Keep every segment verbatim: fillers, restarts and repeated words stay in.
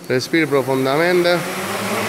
Respiri profondamente.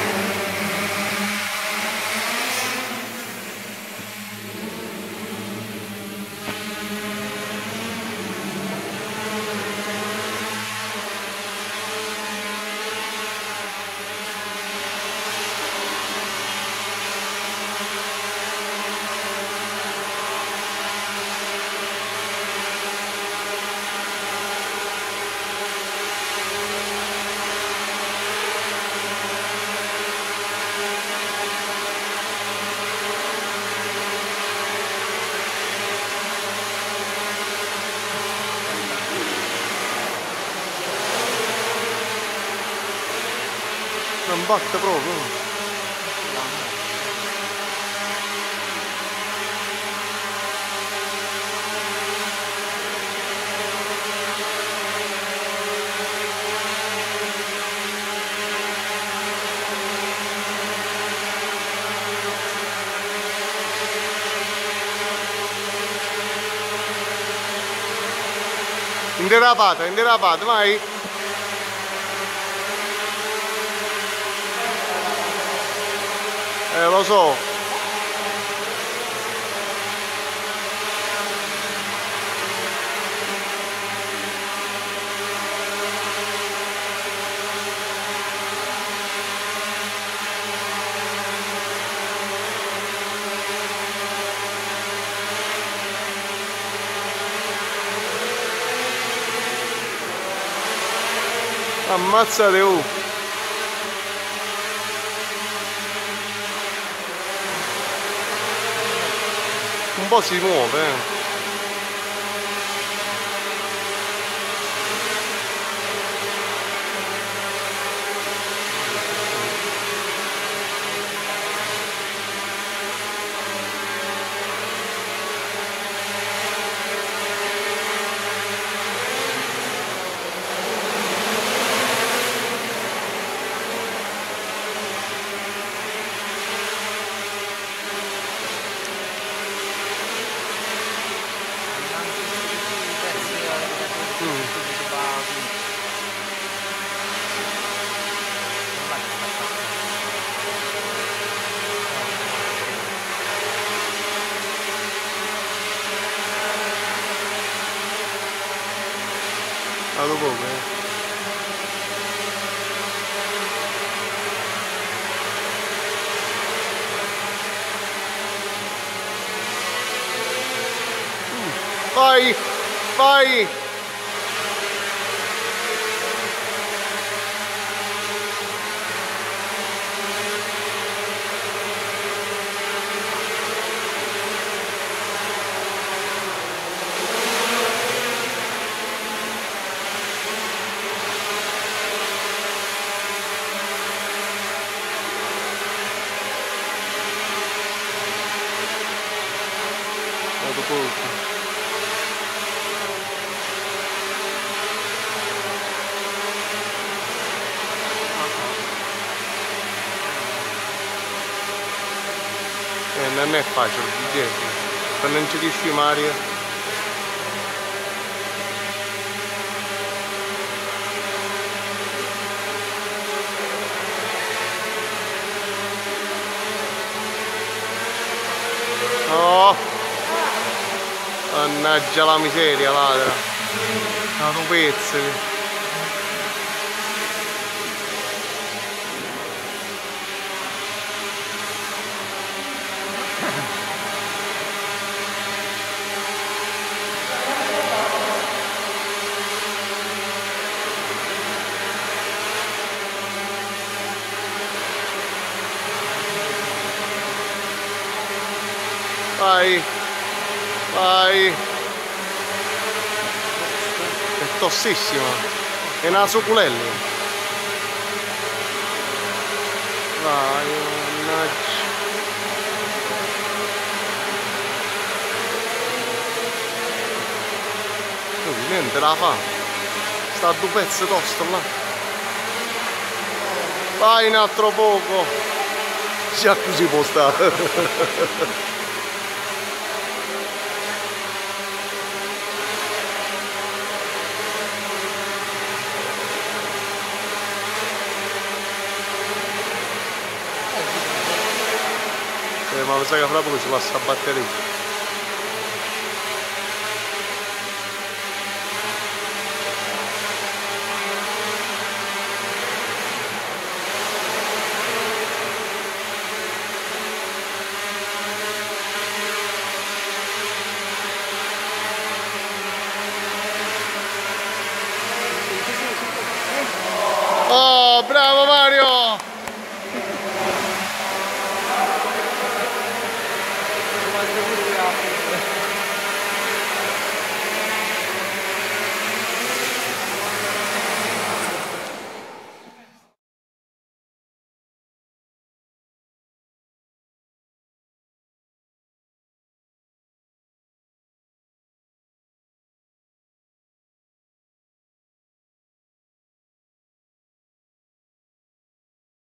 Non batte proprio. Inderapata, inderapata, vai. Eh, lo so. Ammazzate, oh. Un po' si muove, eh. Vado poco, eh. Vai, vai. Vado poco. Eh, non è facile, se non ci riesci Mario. No! Mannaggia la miseria, ladra! Sono pezzi! Vai, vai, è tossissima, è una suculella. Vai, mannaggia. Niente la fa, sta a due pezzi tosto là. Vai un altro poco, già così può stare. sa che fra poco ci passa la batteria. Oh, bravo Mario!